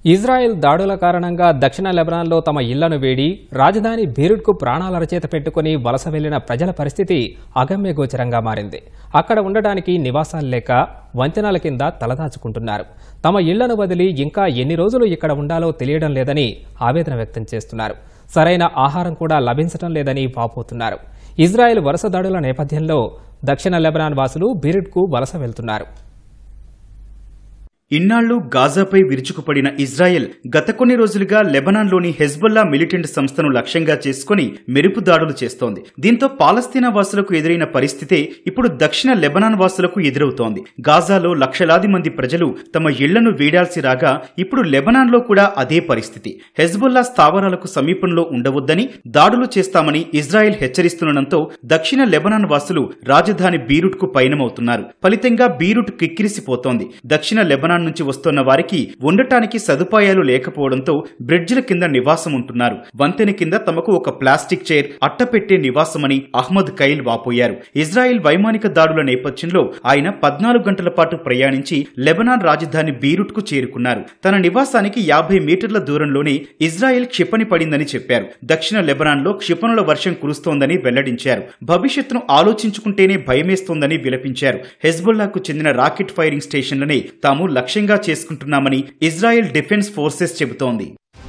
Israel దాడుల కారణంగా దక్షిణ లెబనాన్లో తమ ఇళ్లను వేడి రాజధాని బీరుట్కు ప్రాణాల అరచేత పెట్టుకుని వలస వెళ్లిన ప్రజల పరిస్థితి అగమ్యగోచరంగా మారింది. అక్కడ ఉండడానికి నివాసాలు లేక వంతెనల కింద తలదాచుకుంటున్నారు. తమ ఇళ్లను వదిలి ఇంకా ఎన్ని రోజులు ఇక్కడ ఉండాలో తెలియడం లేదని ఆవేదన వ్యక్తం చేస్తున్నారు. సరైన ఆహారం కూడా లభించడం లేదని వాపోతున్నారు. ఇజ్రాయెల్ వరుస దాడుల నేపథ్యంలో దక్షిణ లెబనాన్ వాసులు బీరుట్కు వలస వెళ్తున్నారు. ఇన్నాళ్లు గాజాపై విరుచుకుపడిన ఇజ్రాయెల్ గత కొన్ని రోజులుగా లెబనాన్లోని హెజ్బొల్లా మిలిటెంట్ సంస్థను లక్ష్యంగా చేసుకుని మెరుపు దాడులు చేస్తోంది. దీంతో పాలస్తీనా వాసులకు ఎదురైన పరిస్థితే ఇప్పుడు దక్షిణ లెబనాన్ వాసులకు ఎదురవుతోంది. గాజాలో లక్షలాది మంది ప్రజలు తమ ఇళ్లను వీడాల్సి రాగా ఇప్పుడు లెబనాన్లో కూడా అదే పరిస్థితి. హెజ్బొల్లా స్థావరాలకు సమీపంలో ఉండవద్దని, దాడులు చేస్తామని ఇజ్రాయెల్ హెచ్చరిస్తుండటంతో దక్షిణ లెబనాన్ వాసులు రాజధాని బీరుట్కు పయనమవుతున్నారు. ఫలితంగా బీరుట్ కిక్కిరిసిపోతోంది. దక్షిణ లెబనాన్ నుంచి వస్తున్న వారికి ఉండటానికి సదుపాయాలు లేకపోవడంతో బ్రిడ్జిల కింద నివాసం ఉంటున్నారు. వంతెన కింద తమకు ఒక ప్లాస్టిక్ చైర్, అట్టపెట్టే నివాసమని అహ్మద్ కైల్ వాపోయారు. ఇజ్రాయెల్ వైమానిక దాడుల నేపథ్యంలో ఆయన 14 గంటల పాటు ప్రయాణించి లెబనాన్ రాజధాని బీరుట్ కు చేరుకున్నారు. తన నివాసానికి 50 మీటర్ల దూరంలోనే ఇజ్రాయెల్ క్షిపణి పడిందని చెప్పారు. దక్షిణ లెబనాన్ లో క్షిపణుల వర్షం కురుస్తోందని వెల్లడించారు. భవిష్యత్తును ఆలోచించుకుంటేనే భయమేస్తోందని విలపించారు. హెజ్బొల్లాకు చెందిన రాకెట్ ఫైరింగ్ స్టేషన్లనే తాము లక్ష్యంగా చేసుకుంటున్నామని ఇజ్రాయెల్ డిఫెన్స్ ఫోర్సెస్ చెబుతోంది.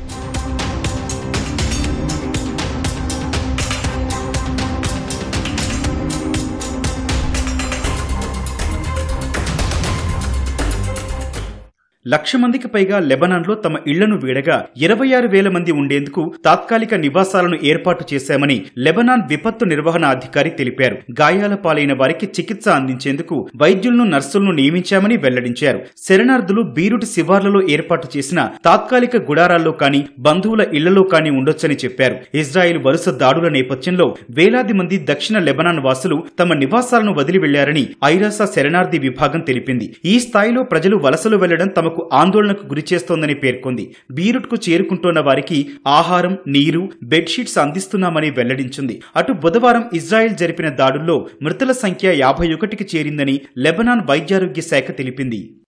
లక్ష మందికి పైగా లెబనాన్లో తమ ఇళ్లను వీడగా 26,000 మంది ఉండేందుకు తాత్కాలిక నివాసాలను ఏర్పాటు చేశామని లెబనాన్ విపత్తు నిర్వహణ అధికారి తెలిపారు. గాయాల పాలైన వారికి చికిత్స అందించేందుకు వైద్యులను, నర్సులను నియమించామని వెల్లడించారు. శరణార్థులు బీరుట్ శివార్లలో ఏర్పాటు చేసిన తాత్కాలిక గుడారాల్లో కానీ, బంధువుల ఇళ్లలో కానీ ఉండొచ్చని చెప్పారు. ఇజ్రాయెల్ వరుస దాడుల నేపథ్యంలో వేలాది మంది దక్షిణ లెబనాన్ వాసులు తమ నివాసాలను వదిలి వెళ్లారని ఐరాసా శరణార్థి విభాగం తెలిపింది. ఈ స్థాయిలో ప్రజలు వలసలు వెళ్లడం తమకు ఆందోళనకు గురిచేస్తోందని పేర్కొంది. బీరుట్ కు చేరుకుంటున్న వారికి ఆహారం, నీరు, బెడ్షీట్స్ అందిస్తున్నామని వెల్లడించింది. అటు బుధవారం ఇజ్రాయెల్ జరిపిన దాడుల్లో మృతుల సంఖ్య 51కి చేరిందని లెబనాన్ వైద్యారోగ్య శాఖ తెలిపింది.